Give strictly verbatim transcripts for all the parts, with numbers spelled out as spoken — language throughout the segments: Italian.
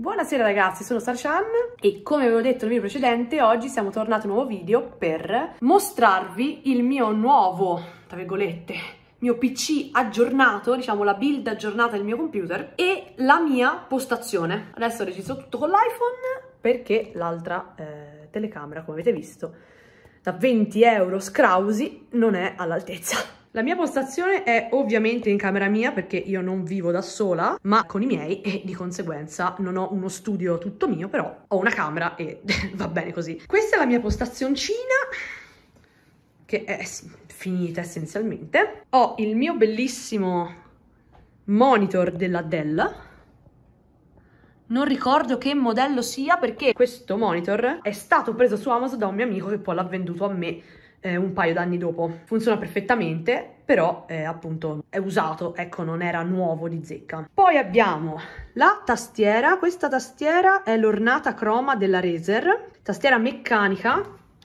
Buonasera ragazzi, sono Sarchan e come avevo detto nel video precedente, oggi siamo tornati a un nuovo video per mostrarvi il mio nuovo, tra virgolette, mio P C aggiornato, diciamo la build aggiornata del mio computer e la mia postazione. Adesso registro tutto con l'iPhone perché l'altra eh, telecamera, come avete visto, da venti euro scrausi non è all'altezza. La mia postazione è ovviamente in camera mia perché io non vivo da sola, ma con i miei e di conseguenza non ho uno studio tutto mio, però ho una camera e va bene così. Questa è la mia postazioncina che è finita essenzialmente. Ho il mio bellissimo monitor della Dell. Non ricordo che modello sia perché questo monitor è stato preso su Amazon da un mio amico che poi l'ha venduto a me Eh, un paio d'anni dopo. Funziona perfettamente, però eh, appunto è usato, ecco, non era nuovo di zecca. Poi abbiamo la tastiera. Questa tastiera è l'ornata croma della Razer, tastiera meccanica,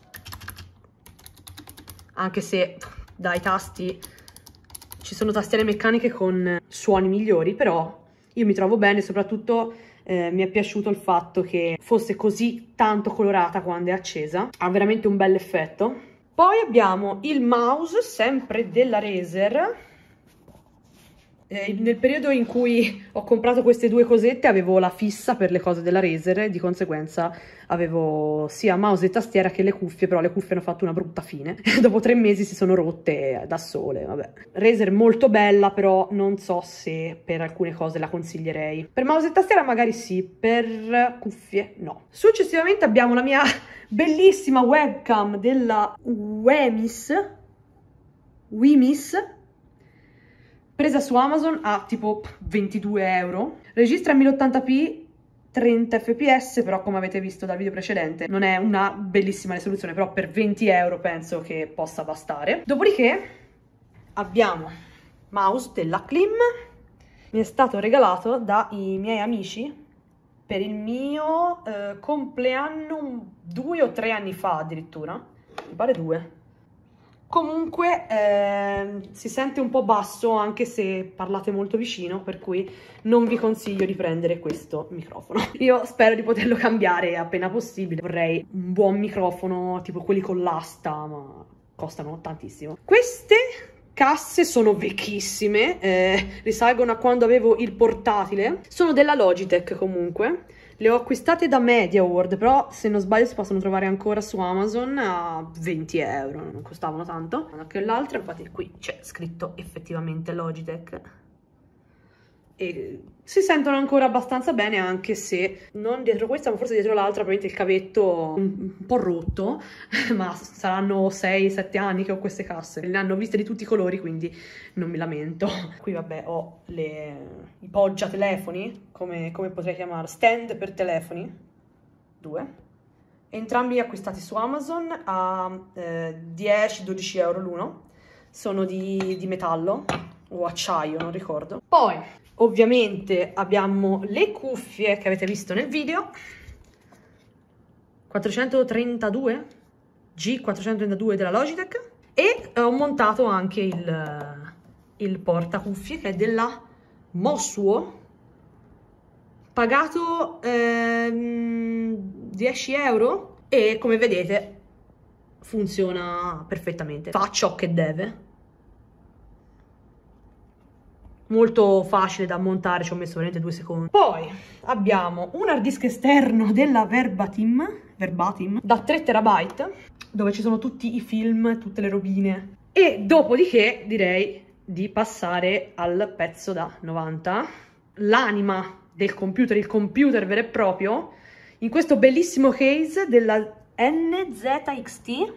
anche se dai tasti ci sono tastiere meccaniche con suoni migliori, però io mi trovo bene, soprattutto eh, mi è piaciuto il fatto che fosse così tanto colorata quando è accesa, ha veramente un bel effetto. Poi abbiamo il mouse, sempre della Razer. Eh, nel periodo in cui ho comprato queste due cosette avevo la fissa per le cose della Razer, di conseguenza avevo sia mouse e tastiera che le cuffie, però le cuffie hanno fatto una brutta fine. Dopo tre mesi si sono rotte da sole, vabbè. Razer molto bella, però non so se per alcune cose la consiglierei. Per mouse e tastiera magari sì, per cuffie no. Successivamente abbiamo la mia bellissima webcam della Wemis, Wemis, presa su Amazon a tipo ventidue euro. Registra mille ottanta p, trenta fps, però come avete visto dal video precedente non è una bellissima risoluzione, però per venti euro penso che possa bastare. Dopodiché abbiamo mouse della Klim, mi è stato regalato dai miei amici per il mio eh, compleanno due o tre anni fa addirittura, mi pare due. Comunque eh, si sente un po' basso anche se parlate molto vicino, per cui non vi consiglio di prendere questo microfono. Io spero di poterlo cambiare appena possibile, vorrei un buon microfono tipo quelli con l'asta, ma costano tantissimo. Queste casse sono vecchissime, eh, risalgono a quando avevo il portatile, sono della Logitech comunque. Le ho acquistate da MediaWorld, però se non sbaglio si possono trovare ancora su Amazon a venti euro, non costavano tanto. Anche l'altra, infatti qui c'è scritto effettivamente Logitech. E si sentono ancora abbastanza bene, anche se non dietro questa ma forse dietro l'altra probabilmente il cavetto un, un po' rotto, ma saranno sei sette anni che ho queste casse, le hanno viste di tutti i colori, quindi non mi lamento. Qui vabbè ho le, i poggia telefoni, come, come potrei chiamare, stand per telefoni, due, entrambi acquistati su Amazon a eh, dieci dodici euro l'uno, sono di, di metallo o acciaio, non ricordo. Poi ovviamente abbiamo le cuffie che avete visto nel video, quattrocentotrentadue G quattrocentotrentadue della Logitech, e ho montato anche il, il portacuffie che è della Mosuo, pagato ehm, dieci euro, e come vedete funziona perfettamente, fa ciò che deve. Molto facile da montare, ci ho messo veramente due secondi. Poi abbiamo un hard disk esterno della Verbatim, Verbatim da tre terabyte, dove ci sono tutti i film, tutte le robine. E dopodiché direi di passare al pezzo da novanta, l'anima del computer, il computer vero e proprio, in questo bellissimo case della N Z X T.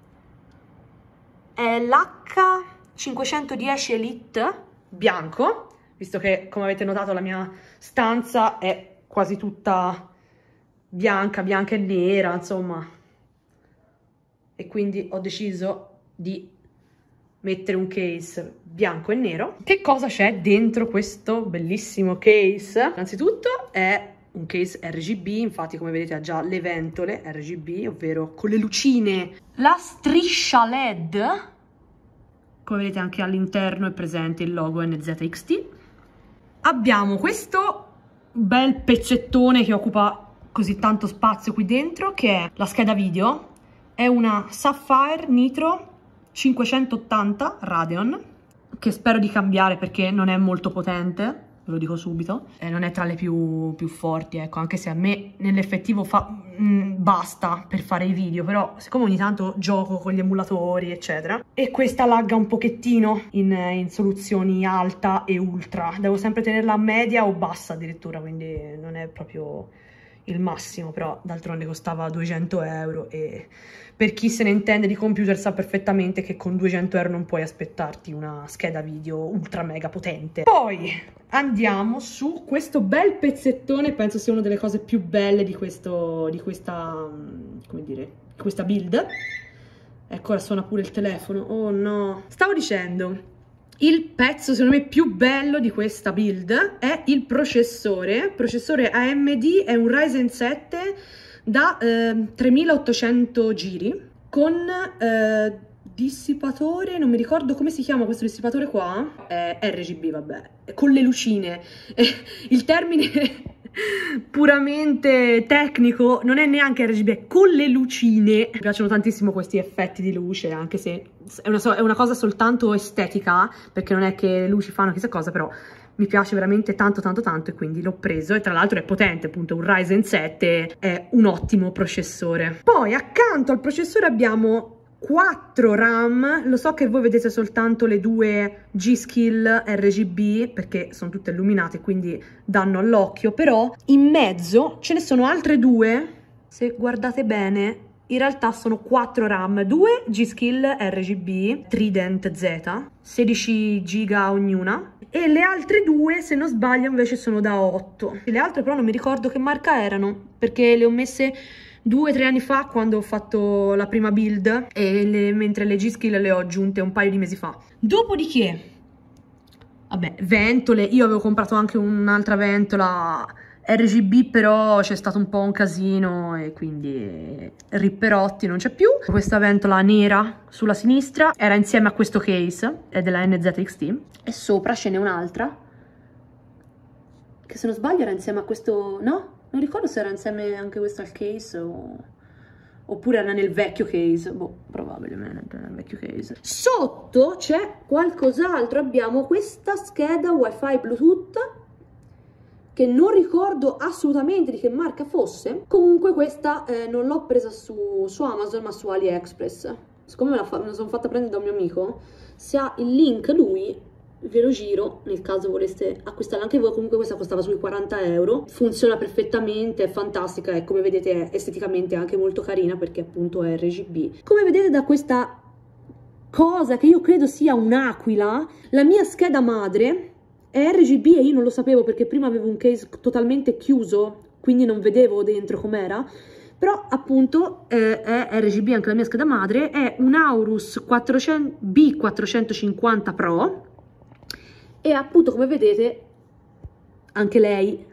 È l'H cinquecentodieci Elite bianco, visto che come avete notato la mia stanza è quasi tutta bianca, bianca e nera, insomma, e quindi ho deciso di mettere un case bianco e nero. Che cosa c'è dentro questo bellissimo case? Innanzitutto è un case R G B, infatti come vedete ha già le ventole R G B, ovvero con le lucine, la striscia L E D. Come vedete anche all'interno è presente il logo N Z X T. Abbiamo questo bel pezzettone che occupa così tanto spazio qui dentro, che è la scheda video. È una Sapphire Nitro cinquecentottanta Radeon, che spero di cambiare perché non è molto potente, ve lo dico subito, e non è tra le più, più forti, ecco, anche se a me nell'effettivo fa mh, basta per fare i video, però siccome ogni tanto gioco con gli emulatori eccetera, e questa lagga un pochettino in, in soluzioni alta e ultra, devo sempre tenerla a media o bassa addirittura, quindi non è proprio il massimo, però d'altronde costava duecento euro e per chi se ne intende di computer sa perfettamente che con duecento euro non puoi aspettarti una scheda video ultra mega potente. Poi andiamo su questo bel pezzettone, penso sia una delle cose più belle di questo, di questa, come dire, di questa build. Ecco, ora suona pure il telefono, oh no. Stavo dicendo, il pezzo secondo me più bello di questa build è il processore, processore A M D, è un Ryzen sette da eh, tremilaottocento giri con eh, dissipatore, non mi ricordo come si chiama questo dissipatore qua, è R G B vabbè, con le lucine, il termine puramente tecnico non è neanche R G B, è con le lucine. Mi piacciono tantissimo questi effetti di luce, anche se è una, è una cosa soltanto estetica, perché non è che le luci fanno chissà cosa, però mi piace veramente tanto tanto tanto e quindi l'ho preso, e tra l'altro è potente, appunto un Ryzen sette, è un ottimo processore. Poi accanto al processore abbiamo quattro RAM, lo so che voi vedete soltanto le due G-Skill R G B perché sono tutte illuminate quindi danno all'occhio, però in mezzo ce ne sono altre due, se guardate bene in realtà sono quattro RAM, due G-Skill R G B Trident Z, sedici giga ognuna, e le altre due se non sbaglio invece sono da otto. Le altre però non mi ricordo che marca erano perché le ho messe due o tre anni fa quando ho fatto la prima build, e le, mentre le G-Skill le ho aggiunte un paio di mesi fa. Dopodiché, vabbè, ventole, io avevo comprato anche un'altra ventola R G B, però c'è stato un po' un casino e quindi Ripperotti non c'è più. Questa ventola nera sulla sinistra era insieme a questo case, è della N Z X T, e sopra ce n'è un'altra che se non sbaglio era insieme a questo, no? Non ricordo se era insieme anche questo al case o... oppure era nel vecchio case, boh, probabilmente nel vecchio case. Sotto c'è qualcos'altro, abbiamo questa scheda Wi-Fi Bluetooth, che non ricordo assolutamente di che marca fosse, comunque questa eh, non l'ho presa su, su Amazon ma su AliExpress. Siccome me la, me la sono fatta prendere da un mio amico, se ha il link lui ve lo giro nel caso voleste acquistarla anche voi. Comunque questa costava sui quaranta euro, funziona perfettamente, è fantastica e come vedete è esteticamente anche molto carina perché appunto è R G B. Come vedete da questa cosa che io credo sia un'aquila, la mia scheda madre è R G B e io non lo sapevo perché prima avevo un case totalmente chiuso, quindi non vedevo dentro com'era, però appunto eh, è R G B anche la mia scheda madre, è un Aorus B quattrocentocinquanta Pro, e appunto come vedete anche lei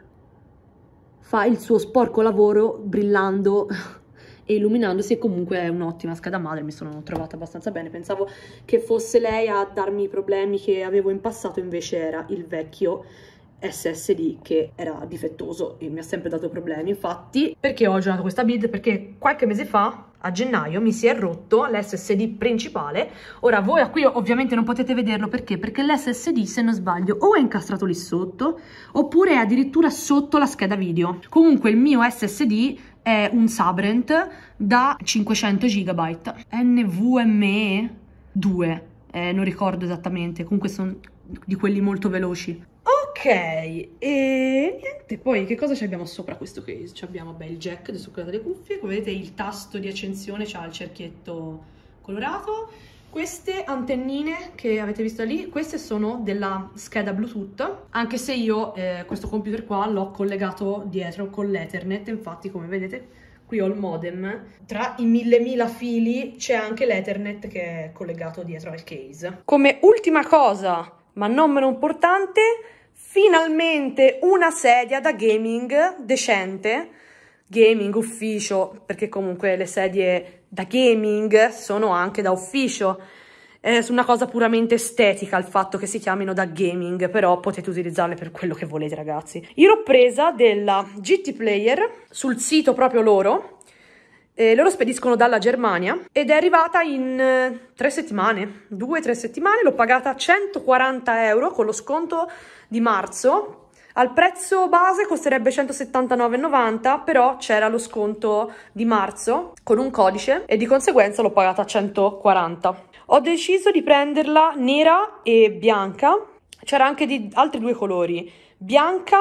fa il suo sporco lavoro brillando e illuminandosi, e comunque è un'ottima scheda madre, mi sono trovata abbastanza bene. Pensavo che fosse lei a darmi i problemi che avevo in passato, invece era il vecchio S S D che era difettoso e mi ha sempre dato problemi. Infatti, perché ho aggiornato questa build? Perché qualche mese fa, a gennaio, mi si è rotto l'S S D principale. Ora voi qui ovviamente non potete vederlo perché? Perché l'S S D, se non sbaglio, o è incastrato lì sotto oppure è addirittura sotto la scheda video. Comunque il mio S S D è un Sabrent da cinquecento giga N V M E due, eh, non ricordo esattamente, comunque sono di quelli molto veloci. Ok, e niente, poi che cosa ci abbiamo sopra questo case? Ci abbiamo beh, il jack del succo delle cuffie, come vedete il tasto di accensione c'ha il cerchietto colorato. Queste antennine che avete visto lì, queste sono della scheda Bluetooth, anche se io eh, questo computer qua l'ho collegato dietro con l'Ethernet. Infatti come vedete qui ho il modem, tra i mille mila fili c'è anche l'Ethernet che è collegato dietro al case. Come ultima cosa, ma non meno importante, finalmente una sedia da gaming decente, gaming ufficio, perché comunque le sedie da gaming sono anche da ufficio, è una cosa puramente estetica il fatto che si chiamino da gaming, però potete utilizzarle per quello che volete, ragazzi. Io l'ho presa della G T Player sul sito proprio loro. Eh, loro spediscono dalla Germania ed è arrivata in eh, tre settimane, due o tre settimane. L'ho pagata centoquaranta euro con lo sconto di marzo. Al prezzo base costerebbe centosettantanove e novanta, però c'era lo sconto di marzo con un codice e di conseguenza l'ho pagata centoquaranta. Ho deciso di prenderla nera e bianca. C'era anche di altri due colori, bianca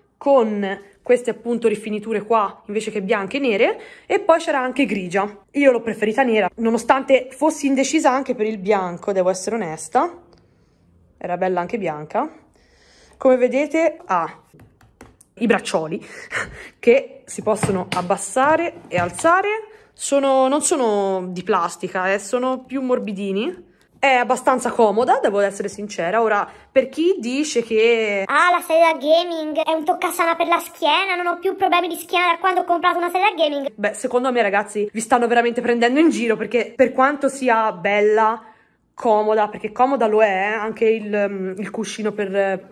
con queste appunto rifiniture qua invece che bianche e nere, e poi c'era anche grigia. Io l'ho preferita nera, nonostante fossi indecisa anche per il bianco, devo essere onesta. Era bella anche bianca. Come vedete ha i braccioli che si possono abbassare e alzare. Sono, non sono di plastica, eh, sono più morbidini. È abbastanza comoda, devo essere sincera. Ora, per chi dice che ah, la sedia da gaming è un toccasana per la schiena, non ho più problemi di schiena da quando ho comprato una sedia da gaming, beh, secondo me, ragazzi, vi stanno veramente prendendo in giro, perché per quanto sia bella, comoda, perché comoda lo è, anche il, il cuscino per...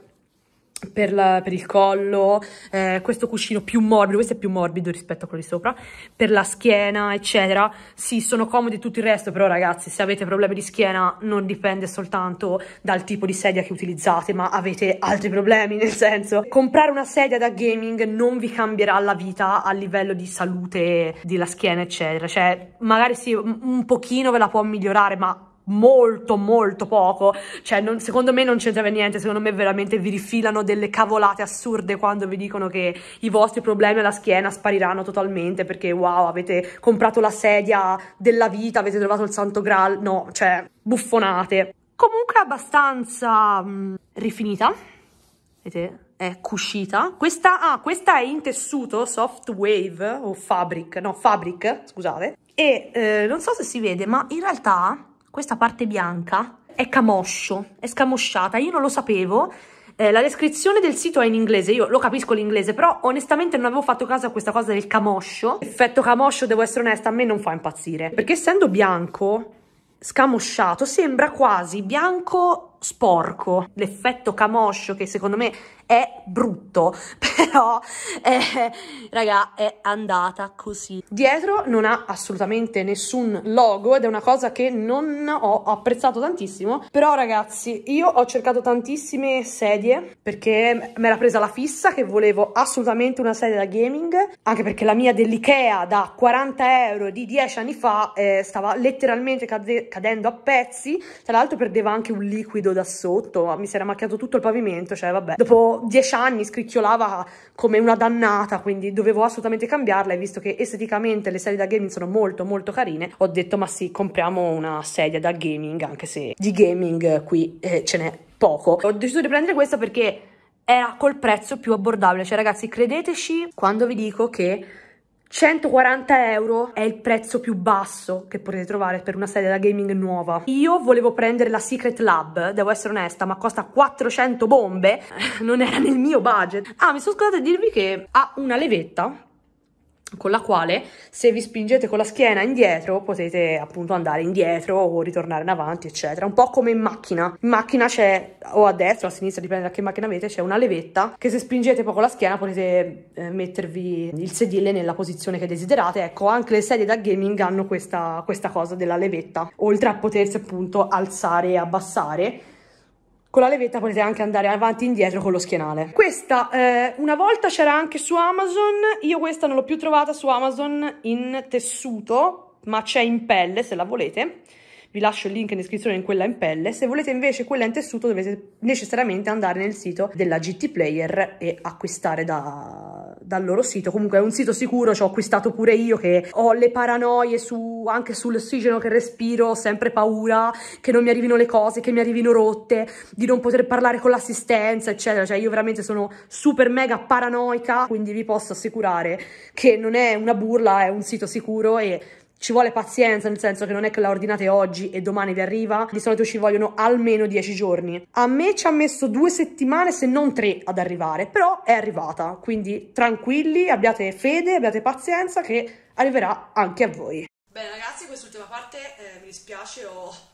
Per, la, per il collo, eh, questo cuscino più morbido, questo è più morbido rispetto a quello di sopra, per la schiena, eccetera. Sì, sono comodi tutto il resto, però ragazzi, se avete problemi di schiena non dipende soltanto dal tipo di sedia che utilizzate, ma avete altri problemi, nel senso, comprare una sedia da gaming non vi cambierà la vita a livello di salute della schiena, eccetera. Cioè, magari sì, un pochino ve la può migliorare, ma molto molto poco. Cioè, non, secondo me non c'entra niente. Secondo me veramente vi rifilano delle cavolate assurde quando vi dicono che i vostri problemi alla schiena spariranno totalmente perché wow, avete comprato la sedia della vita, avete trovato il santo graal. No, cioè, buffonate. Comunque abbastanza mh, rifinita, vedete? È cuscita. Questa, ah, questa è in tessuto soft wave o fabric, no, fabric, scusate. E eh, non so se si vede, ma in realtà questa parte bianca è camoscio, è scamosciata. Io non lo sapevo. Eh, la descrizione del sito è in inglese, io lo capisco l'inglese, però onestamente non avevo fatto caso a questa cosa del camoscio. L'effetto camoscio, devo essere onesta, a me non fa impazzire, perché essendo bianco scamosciato sembra quasi bianco sporco. L'effetto camoscio, che secondo me è brutto, però eh, raga, è andata così. Dietro non ha assolutamente nessun logo ed è una cosa che non ho apprezzato tantissimo. Però ragazzi, io ho cercato tantissime sedie perché me l'ha presa la fissa che volevo assolutamente una sedia da gaming, anche perché la mia dell'Ikea da quaranta euro di dieci anni fa eh, stava letteralmente cade cadendo a pezzi. Tra l'altro perdeva anche un liquido da sotto, mi si era macchiato tutto il pavimento, cioè vabbè, dopo dieci anni scricchiolava come una dannata, quindi dovevo assolutamente cambiarla. E visto che esteticamente le sedie da gaming sono molto molto carine, ho detto ma sì, compriamo una sedia da gaming, anche se di gaming qui eh, ce n'è poco. Ho deciso di prendere questa perché era col prezzo più abbordabile. Cioè ragazzi, credeteci quando vi dico che centoquaranta euro è il prezzo più basso che potete trovare per una sedia da gaming nuova. Io volevo prendere la Secret Lab, devo essere onesta, ma costa quattrocento bombe, non era nel mio budget. Ah, mi sono scordata di dirvi che ha una levetta con la quale, se vi spingete con la schiena indietro, potete appunto andare indietro o ritornare in avanti, eccetera. Un po' come in macchina. In macchina c'è, o a destra o a sinistra, dipende da che macchina avete, c'è una levetta che se spingete un po' con la schiena potete eh, mettervi il sedile nella posizione che desiderate. Ecco, anche le sedie da gaming hanno questa, questa cosa della levetta, oltre a potersi appunto alzare e abbassare. Con la levetta potete anche andare avanti e indietro con lo schienale. Questa eh, una volta c'era anche su Amazon, io questa non l'ho più trovata su Amazon in tessuto, ma c'è in pelle se la volete. Vi lascio il link in descrizione in quella in pelle. Se volete invece quella in tessuto dovete necessariamente andare nel sito della G T Player e acquistare da, dal loro sito. Comunque è un sito sicuro, ci ho acquistato pure io che ho le paranoie su, anche sull'ossigeno che respiro, ho sempre paura che non mi arrivino le cose, che mi arrivino rotte, di non poter parlare con l'assistenza, eccetera. Cioè io veramente sono super mega paranoica, quindi vi posso assicurare che non è una burla, è un sito sicuro e ci vuole pazienza, nel senso che non è che la ordinate oggi e domani vi arriva, di solito ci vogliono almeno dieci giorni. A me ci ha messo due settimane, se non tre, ad arrivare, però è arrivata, quindi tranquilli, abbiate fede, abbiate pazienza che arriverà anche a voi. Bene ragazzi, quest'ultima parte eh, mi dispiace, ho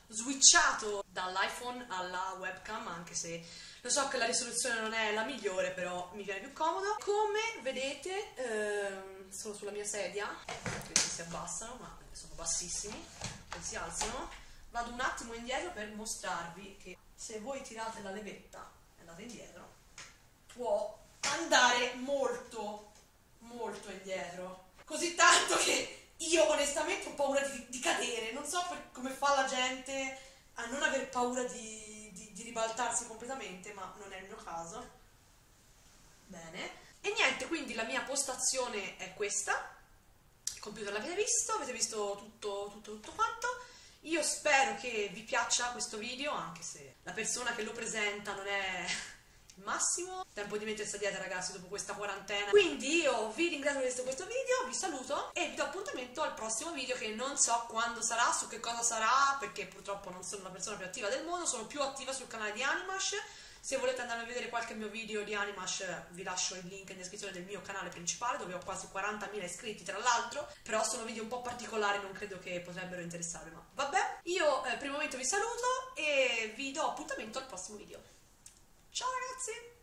switchato dall'iPhone alla webcam, anche se lo so che la risoluzione non è la migliore, però mi viene più comodo. Come vedete ehm, sono sulla mia sedia, questi si abbassano ma sono bassissimi, poi si alzano. Vado un attimo indietro per mostrarvi che se voi tirate la levetta e andate indietro può andare molto molto indietro, così tanto che io onestamente ho paura di, di cadere. Non so per, come fa la gente a non aver paura di, di, di ribaltarsi completamente, ma non è il mio caso. Bene, e niente, quindi la mia postazione è questa. Il computer l'avete visto, avete visto tutto, tutto, tutto quanto. Io spero che vi piaccia questo video, anche se la persona che lo presenta non è il massimo. Tempo di mettersi a dieta, ragazzi, dopo questa quarantena. Quindi io vi ringrazio per questo, questo video, vi saluto e vi do appuntamento al prossimo video, che non so quando sarà, su che cosa sarà, perché purtroppo non sono la persona più attiva del mondo, sono più attiva sul canale di Animash. Se volete andare a vedere qualche mio video di Animash, vi lascio il link in descrizione del mio canale principale, dove ho quasi quarantamila iscritti tra l'altro, però sono video un po' particolari, non credo che potrebbero interessarvi, ma vabbè. Io eh, per il momento vi saluto e vi do appuntamento al prossimo video. Ciao ragazzi!